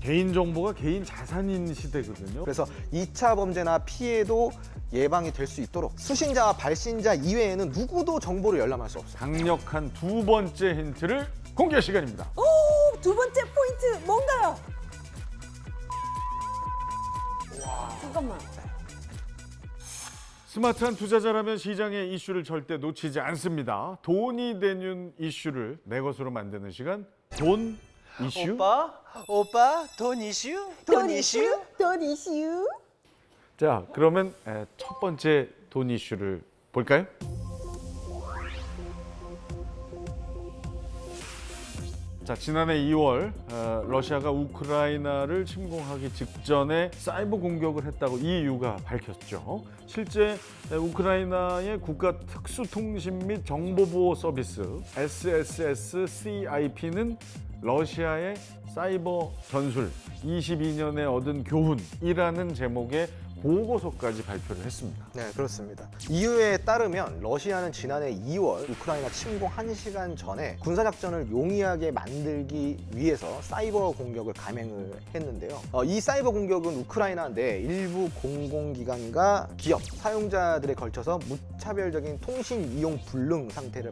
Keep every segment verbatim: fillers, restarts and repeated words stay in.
개인정보가 개인 자산인 시대거든요. 그래서 이 차 범죄나 피해도 예방이 될 수 있도록 수신자와 발신자 이외에는 누구도 정보를 열람할 수 없어요. 강력한 두 번째 힌트를 공개 시간입니다. 오, 두 번째 포인트 뭔가요? 와. 잠깐만. 스마트한 투자자라면 시장의 이슈를 절대 놓치지 않습니다. 돈이 되는 이슈를 내 것으로 만드는 시간, 돈 이슈? 오빠? 오빠? 돈 이슈? 돈 이슈? 돈 이슈? 자, 그러면 첫 번째 돈 이슈를 볼까요? 자, 지난해 이월 어, 러시아가 우크라이나를 침공하기 직전에 사이버 공격을 했다고 이 이유가 밝혔죠. 실제 우크라이나의 국가 특수통신 및 정보보호 서비스 에스 에스 에스 씨 아이 피는 러시아의 사이버 전술 이십이 년에 얻은 교훈이라는 제목의 보고서까지 발표를 했습니다. 네, 그렇습니다. 이유에 따르면 러시아는 지난해 이월 우크라이나 침공 한 시간 전에 군사작전을 용이하게 만들기 위해서 사이버 공격을 감행을 했는데요. 어, 이 사이버 공격은 우크라이나 내 일부 공공기관과 기업, 사용자들에 걸쳐서 무차별적인 통신 이용 불능 상태를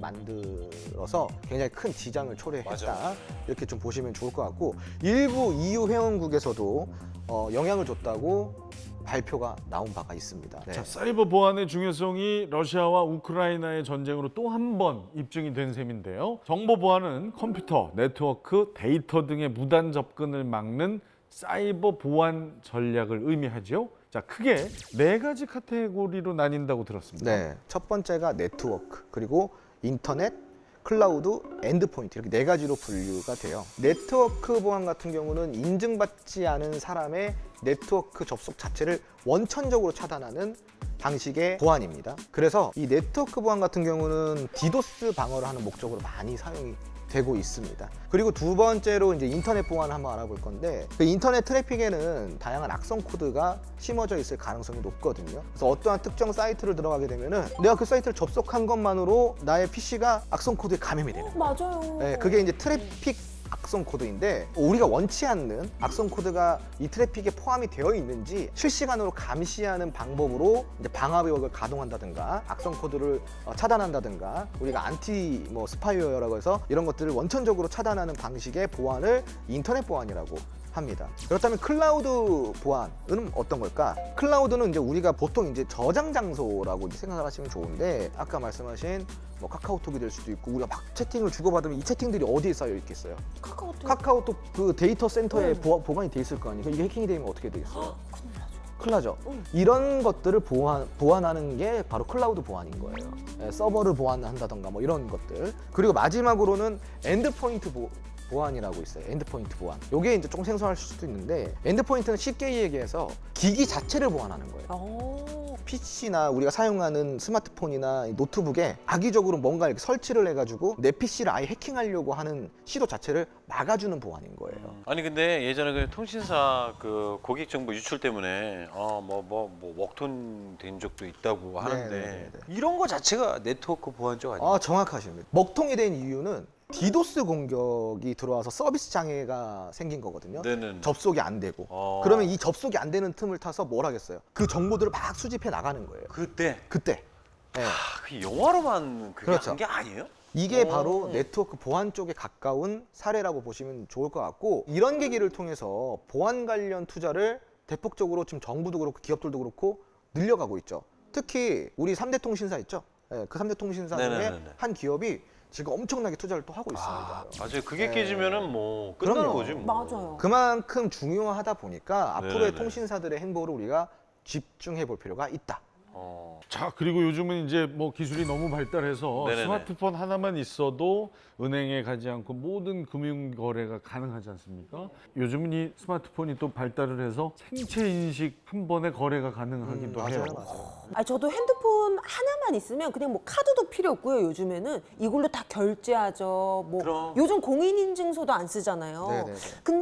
만들어서 굉장히 큰 지장을 초래했다. 맞아. 이렇게 좀 보시면 좋을 것 같고, 일부 이유 회원국에서도 어, 영향을 줬다고 발표가 나온 바가 있습니다. 네. 자, 사이버 보안의 중요성이 러시아와 우크라이나의 전쟁으로 또 한 번 입증이 된 셈인데요. 정보 보안은 컴퓨터, 네트워크, 데이터 등의 무단 접근을 막는 사이버 보안 전략을 의미하죠. 자, 크게 네 가지 카테고리로 나뉜다고 들었습니다. 네, 첫 번째가 네트워크, 그리고 인터넷, 클라우드, 엔드포인트, 이렇게 네 가지로 분류가 돼요. 네트워크 보안 같은 경우는 인증받지 않은 사람의 네트워크 접속 자체를 원천적으로 차단하는 방식의 보안입니다. 그래서 이 네트워크 보안 같은 경우는 디도스 방어를 하는 목적으로 많이 사용이 되고 있습니다. 그리고 두 번째로 이제 인터넷 보안을 한번 알아볼 건데, 그 인터넷 트래픽에는 다양한 악성 코드가 심어져 있을 가능성이 높거든요. 그래서 어떠한 특정 사이트를 들어가게 되면은 내가 그 사이트를 접속한 것만으로 나의 피씨가 악성 코드에 감염이 되는 거예요. 맞아요. 네, 그게 이제 트래픽 악성 코드인데, 우리가 원치 않는 악성 코드가 이 트래픽에 포함이 되어 있는지 실시간으로 감시하는 방법으로 이제 방화벽을 가동한다든가 악성 코드를 차단한다든가, 우리가 안티 뭐 스파이웨어라고 해서 이런 것들을 원천적으로 차단하는 방식의 보안을 인터넷 보안이라고 합니다. 그렇다면 클라우드 보안은 어떤 걸까? 클라우드는 이제 우리가 보통 이제 저장 장소라고 이제 생각을 하시면 좋은데, 아까 말씀하신 뭐 카카오톡이 될 수도 있고, 우리가 막 채팅을 주고받으면 이 채팅들이 어디에 쌓여 있겠어요? 카카오톡. 카카오톡 그 데이터 센터에 네. 보, 보관이 돼 있을 거 아니에요? 이게 해킹이 되면 어떻게 되겠어요? 큰일 나죠. 큰일 나죠. 응. 이런 것들을 보안, 보안하는 게 바로 클라우드 보안인 거예요. 예, 서버를 보안한다던가 뭐 이런 것들. 그리고 마지막으로는 엔드포인트 보, 보안이라고 있어요. 엔드포인트 보안. 이게 이제 조금 생소하실 수도 있는데, 엔드포인트는 쉽게 얘기해서 기기 자체를 보안하는 거예요. 오. 피씨나 우리가 사용하는 스마트폰이나 노트북에 악의적으로 뭔가 이렇게 설치를 해가지고 내 피씨를 아예 해킹하려고 하는 시도 자체를 막아주는 보안인 거예요. 아니 근데 예전에 그 통신사 그 고객 정보 유출 때문에 어뭐뭐 뭐 뭐 먹통 된 적도 있다고 하는데, 네네네네. 이런 거 자체가 네트워크 보안 쪽 아니에요? 아, 정확하십니다. 먹통이 된 이유는 디도스 공격이 들어와서 서비스 장애가 생긴 거거든요. 네네. 접속이 안 되고. 어. 그러면 이 접속이 안 되는 틈을 타서 뭘 하겠어요? 그 정보들을 막 수집해 나가는 거예요. 그때 그때. 네. 아, 그 영화로만 그게 그렇죠. 한 게 아니에요? 이게 오. 바로 네트워크 보안 쪽에 가까운 사례라고 보시면 좋을 것 같고, 이런 계기를 통해서 보안 관련 투자를 대폭적으로 지금 정부도 그렇고 기업들도 그렇고 늘려가고 있죠. 특히 우리 삼 대 통신사 있죠. 네, 그 삼 대 통신사 중에 네네네네. 한 기업이 지금 엄청나게 투자를 또 하고 아, 있습니다. 맞아요. 그게 네. 깨지면은 뭐 끝나는 그럼요. 거지 뭐. 맞아요. 그만큼 중요하다 보니까 앞으로의 네네네. 통신사들의 행보를 우리가 집중해 볼 필요가 있다. 어. 자, 그리고 요즘은 이제 뭐 기술이 너무 발달해서 네네네. 스마트폰 하나만 있어도 은행에 가지 않고 모든 금융 거래가 가능하지 않습니까? 요즘은 이 스마트폰이 또 발달을 해서 생체 인식 한 번에 거래가 가능하기도 음, 해요. 맞아요, 맞아요. 아, 저도 핸드폰 하나만 있으면 그냥 뭐 카드도 필요 없고요. 요즘에는 이걸로 다 결제하죠. 뭐 그럼. 요즘 공인인증서도 안 쓰잖아요. 네네네. 근데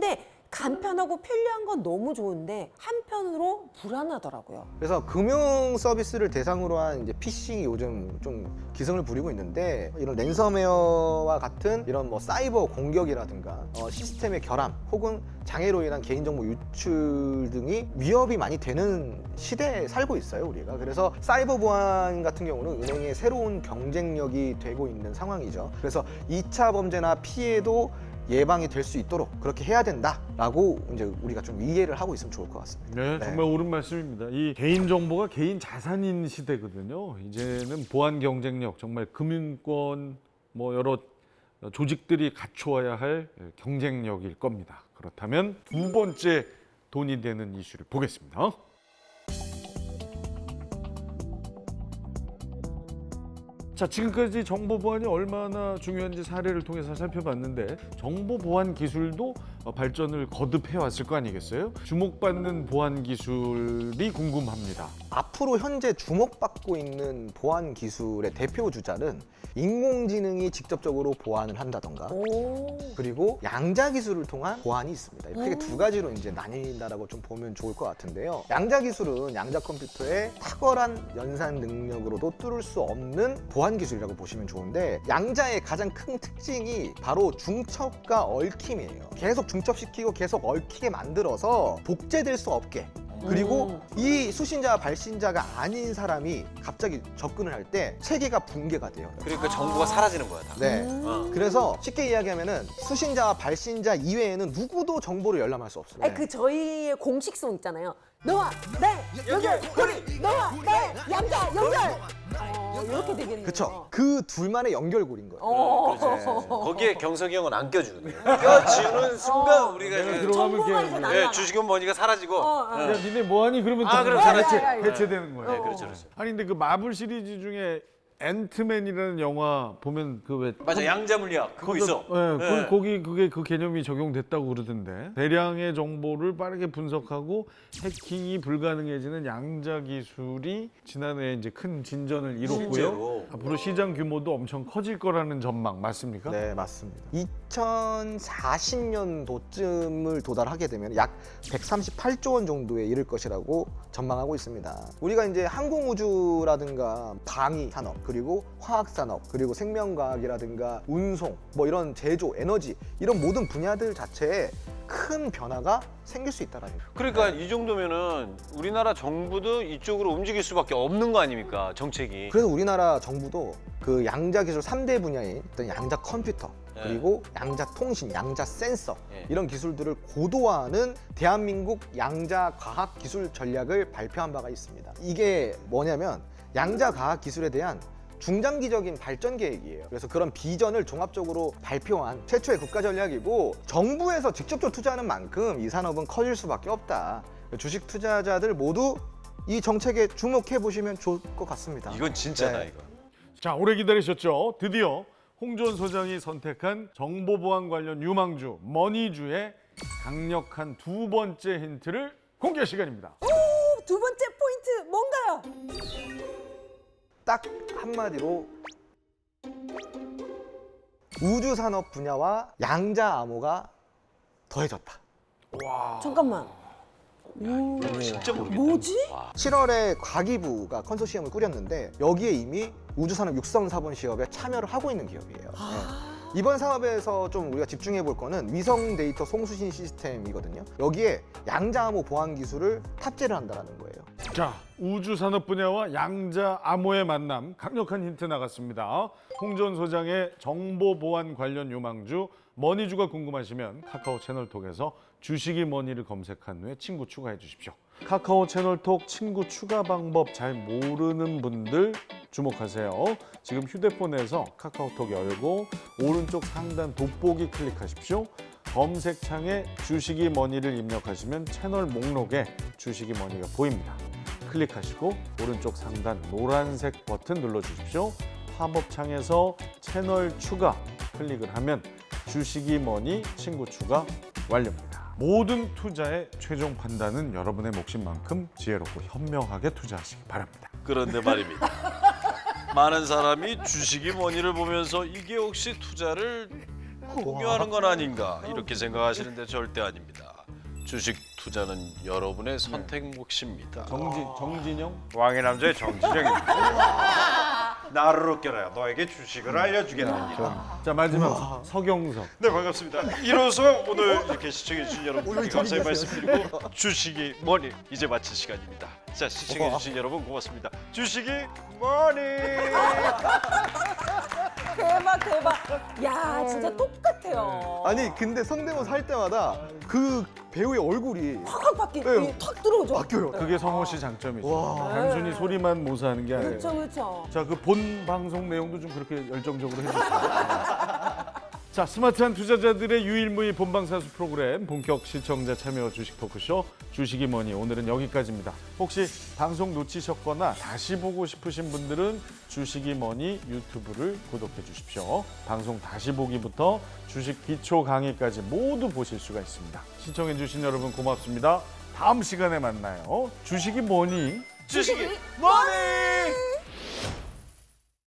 간편하고 편리한 건 너무 좋은데 한편으로 불안하더라고요. 그래서 금융 서비스를 대상으로 한 이제 피싱이 요즘 좀 기승을 부리고 있는데 이런 랜섬웨어와 같은 이런 뭐 사이버 공격이라든가 어, 시스템의 결함 혹은 장애로 인한 개인정보 유출 등이 위협이 많이 되는 시대에 살고 있어요, 우리가. 그래서 사이버 보안 같은 경우는 은행의 새로운 경쟁력이 되고 있는 상황이죠. 그래서 이 차 범죄나 피해도 예방이 될 수 있도록 그렇게 해야 된다라고 이제 우리가 좀 이해를 하고 있으면 좋을 것 같습니다. 네, 네. 정말 옳은 말씀입니다. 이 개인 정보가 개인 자산인 시대거든요. 이제는 보안 경쟁력, 정말 금융권 뭐 여러 조직들이 갖추어야 할 경쟁력일 겁니다. 그렇다면 두 번째 돈이 되는 이슈를 보겠습니다. 자, 지금까지 정보 보안이 얼마나 중요한지 사례를 통해서 살펴봤는데 정보 보안 기술도 발전을 거듭해 왔을 거 아니겠어요? 주목받는 보안 기술이 궁금합니다. 앞으로 현재 주목받고 있는 보안 기술의 대표 주자는 인공지능이 직접적으로 보안을 한다던가 오. 그리고 양자 기술을 통한 보안이 있습니다. 크게 두 가지로 이제 나뉜다라고 좀 보면 좋을 것 같은데요. 양자 기술은 양자 컴퓨터의 탁월한 연산 능력으로도 뚫을 수 없는 보안 기술이라고 보시면 좋은데 양자의 가장 큰 특징이 바로 중첩과 얽힘이에요. 계속 중첩시키고 계속 얽히게 만들어서 복제될 수 없게 그리고 음. 이 수신자와 발신자가 아닌 사람이 갑자기 접근을 할 때 체계가 붕괴가 돼요. 그러니까 정보가 사라지는 거야 다. 네. 음. 어. 그래서 쉽게 이야기하면은 수신자와 발신자 이외에는 누구도 정보를 열람할 수 없어요. 아니, 그 저희의 공식성 있잖아요. 너와 내 연결 고리, 너와 내 양자 연결. 어, 이렇게 되겠네요. 그렇죠. 그 둘만의 연결고리인 거예요. 어. 그렇지. 거기에 경석이 형은 안 껴주거든. 껴주는 순간 우리가 내가 이제 들어가면 정보가 이렇게 이제 예, 날아가. 예, 주식은 머니가 사라지고. 어, 어. 야, 니네 뭐하니? 그러면 아, 다 그럼 해체, 그렇지. 해체되는 거예요. 네, 그렇죠, 그렇죠. 아니 근데 그 마블 시리즈 중에 앤트맨이라는 영화 보면 그왜 맞아, 양자 물리학 그거 있어. 예, 예. 그, 거기 그게 그 개념이 적용됐다고 그러던데 대량의 정보를 빠르게 분석하고 해킹이 불가능해지는 양자 기술이 지난해 이제 큰 진전을 이뤘고요. 실제로. 앞으로 시장 규모도 엄청 커질 거라는 전망 맞습니까? 네, 맞습니다. 이천사십 년도쯤을 도달하게 되면 약 백삼십팔조 원 정도에 이를 것이라고 전망하고 있습니다. 우리가 이제 항공우주라든가 방위 산업, 그리고 화학산업, 그리고 생명과학이라든가 운송, 뭐 이런 제조, 에너지 이런 모든 분야들 자체에 큰 변화가 생길 수 있다라는 거예요. 그러니까 이 정도면은 우리나라 정부도 이쪽으로 움직일 수밖에 없는 거 아닙니까, 정책이. 그래서 우리나라 정부도 그 양자 기술 삼 대 분야인 어떤 양자 컴퓨터 네. 그리고 양자 통신, 양자 센서 네. 이런 기술들을 고도화하는 대한민국 양자 과학 기술 전략을 발표한 바가 있습니다. 이게 뭐냐면 양자 과학 기술에 대한 중장기적인 발전 계획이에요. 그래서 그런 비전을 종합적으로 발표한 최초의 국가 전략이고 정부에서 직접적으로 투자하는 만큼 이 산업은 커질 수밖에 없다. 주식 투자자들 모두 이 정책에 주목해 보시면 좋을 것 같습니다. 이건 진짜다, 네. 이거. 자, 오래 기다리셨죠? 드디어 홍준 소장이 선택한 정보보안 관련 유망주 머니주의 강력한 두 번째 힌트를 공개 시간입니다. 두 번째 포인트 뭔가요? 딱 한마디로 우주산업 분야와 양자 암호가 더해졌다. 잠깐만. 이거 진짜 모르겠다. 뭐지? 와. 칠월에 과기부가 컨소시엄을 꾸렸는데 여기에 이미 우주산업 육성 사본 시험에 참여를 하고 있는 기업이에요. 네. 이번 사업에서 좀 우리가 집중해 볼 거는 위성 데이터 송수신 시스템이거든요. 여기에 양자 암호 보안 기술을 탑재를 한다는 거예요. 자, 우주 산업 분야와 양자 암호의 만남 강력한 힌트 나갔습니다. 홍준 소장의 정보 보안 관련 유망주 머니주가 궁금하시면 카카오 채널톡에서 주식이 머니를 검색한 후에 친구 추가해 주십시오. 카카오 채널톡 친구 추가 방법 잘 모르는 분들 주목하세요. 지금 휴대폰에서 카카오톡 열고 오른쪽 상단 돋보기 클릭하십시오. 검색창에 주식이 머니를 입력하시면 채널 목록에 주식이 머니가 보입니다. 클릭하시고 오른쪽 상단 노란색 버튼 눌러주십시오. 팝업 창에서 채널 추가 클릭을 하면 주식이 머니 친구 추가 완료입니다. 모든 투자의 최종 판단은 여러분의 몫인만큼 지혜롭고 현명하게 투자하시기 바랍니다. 그런데 말입니다. 많은 사람이 주식이 머니를 보면서 이게 혹시 투자를 공유하는 건 아닌가 이렇게 생각하시는데 절대 아닙니다. 주식 투자는 여러분의 선택 몫입니다. 정진 정진영. 왕의 남자의 정지정입니다. 나를 웃겨라. 너에게 주식을 알려주겠느니라. 자 마지막 서경석. 네, 반갑습니다. 이로써 오늘 이렇게 시청해주신 여러분께 감사의 말씀드리고 주식이 뭐니 이제 마칠 시간입니다. 자, 시청해주신 여러분 고맙습니다. 주식이 뭐니. 대박 대박. 야 진짜 똑같아요. 아니 근데 성대모사 할 때마다 그 배우의 얼굴이 확확 바뀌, 네. 탁 들어오죠. 바뀌어요. 그게 성호 씨 장점이죠. 와. 단순히 소리만 모사하는 게 아니에요. 그렇죠 그렇죠. 자, 그 본 방송 내용도 좀 그렇게 열정적으로 해주세요. 자, 스마트한 투자자들의 유일무이 본방사수 프로그램 본격 시청자 참여 주식 토크쇼 주식이 뭐니 오늘은 여기까지입니다. 혹시 방송 놓치셨거나 다시 보고 싶으신 분들은 주식이 뭐니 유튜브를 구독해 주십시오. 방송 다시 보기부터 주식 기초 강의까지 모두 보실 수가 있습니다. 시청해 주신 여러분 고맙습니다. 다음 시간에 만나요. 주식이 뭐니? 주식이 뭐니?